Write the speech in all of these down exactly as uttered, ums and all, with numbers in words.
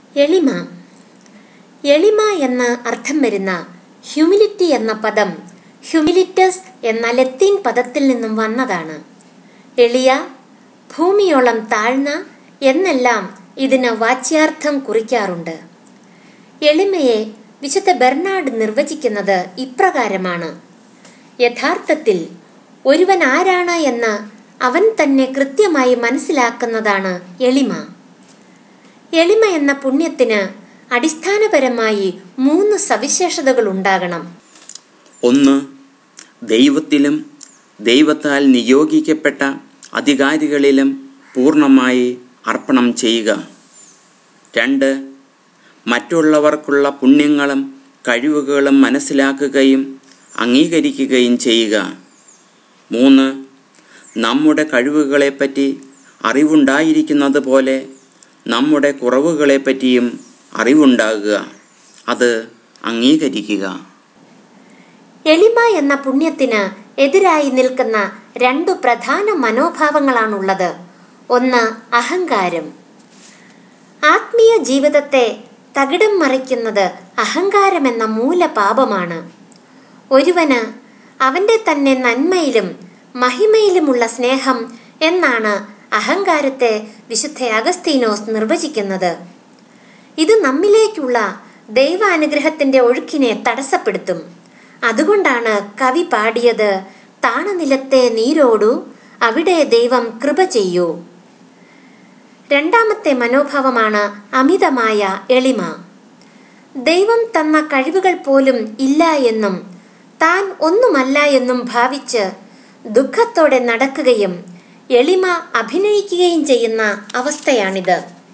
എളിമ. എളിമ എന്ന അർത്ഥം വരുന്ന ഹ്യൂമിലിറ്റി എന്ന പദം ഹ്യൂമിലിറ്റസ് എന്ന ലത്തീൻ പദത്തിൽ നിന്നും വന്നതാണ്. എളിയ, ഭൂമിയോളം താഴ്ന്ന എന്നെല്ലാം ഇതിന് വാച്യാർത്ഥം കുറിക്കാറുണ്ട്. എളിമയെ വിശുദ്ധ ബെർണാഡ് നിർവചിക്കുന്നത് ഇപ്രകാരമാണ്: യഥാർത്ഥത്തിൽ ഒരുവൻ ആരാണ് എന്ന് അവൻ തന്നെ കൃത്യമായി മനസ്സിലാക്കുന്നതാണ് എളിമ. എളിമ എന്ന പുണ്യത്തിന് അടിസ്ഥാനപരമായി മൂന്ന് സവിശേഷതകൾ ഉണ്ടാകണം. ഒന്ന്, ദൈവത്തിലും ദൈവത്താൽ നിയോഗിക്കപ്പെട്ട അധികാരികളിലും പൂർണ്ണമായി അർപ്പണം ചെയ്യുക. രണ്ട്, മറ്റുള്ളവർക്കുള്ള പുണ്യങ്ങളും കഴിവുകളും മനസ്സിലാക്കുകയും അംഗീകരിക്കുകയും ചെയ്യുക. മൂന്ന്, നമ്മുടെ കഴിവുകളെപ്പറ്റി അറിവുണ്ടായിരിക്കുന്നത് പോലെ നമ്മുടെ കുറവുകളെപ്പറ്റിയും അറിവുണ്ടാകുക, അത് അംഗീകരിക്കുക. എളിമ എന്ന പുണ്യത്തിന് എതിരായി നിൽക്കുന്ന രണ്ടു പ്രധാന മനോഭാവങ്ങളാണുള്ളത്. ഒന്ന്, അഹങ്കാരം. ആത്മീയ ജീവിതത്തെ തകിടം മറിക്കുന്നത് അഹങ്കാരമെന്ന മൂലപാപമാണ്. ഒരുവന് അവൻ്റെ തന്നെ നന്മയിലും മഹിമയിലുമുള്ള സ്നേഹം എന്നാണ് അഹങ്കാരത്തെ വിശുദ്ധ അഗസ്തീനോസ് നിർവചിക്കുന്നത്. ഇത് നമ്മിലേക്കുള്ള ദൈവാനുഗ്രഹത്തിൻ്റെ ഒഴുക്കിനെ തടസ്സപ്പെടുത്തും. അതുകൊണ്ടാണ് കവി പാടിയത്: താണനിലത്തെ നീരോടു അവിടെ ദൈവം കൃപ ചെയ്യൂ. രണ്ടാമത്തെ മനോഭാവമാണ് അമിതമായ എളിമ. ദൈവം തന്ന കഴിവുകൾ പോലും ഇല്ല എന്നും താൻ ഒന്നുമല്ല എന്നും ഭാവിച്ച് ദുഃഖത്തോടെ നടക്കുകയും എളിമ അഭിനയിക്കുകയും ചെയ്യുന്ന അവസ്ഥയാണിത്.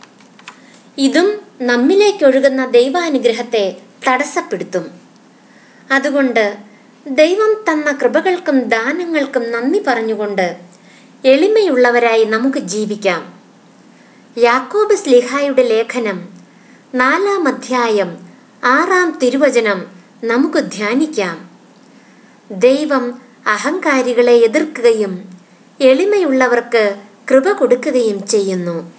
ഇതും നമ്മിലേക്കൊഴുകുന്ന ദൈവാനുഗ്രഹത്തെ തടസ്സപ്പെടുത്തും. അതുകൊണ്ട് ദൈവം തന്ന കൃപകൾക്കും ദാനങ്ങൾക്കും നന്ദി പറഞ്ഞുകൊണ്ട് എളിമയുള്ളവരായി നമുക്ക് ജീവിക്കാം. യാക്കോബ് ശ്ലീഹായുടെ ലേഖനം നാലാം അധ്യായം ആറാം തിരുവചനം നമുക്ക് ധ്യാനിക്കാം. ദൈവം അഹങ്കാരികളെ എതിർക്കുകയും എളിമയുള്ളവർക്ക് കൃപ കൊടുക്കുകയും ചെയ്യുന്നു.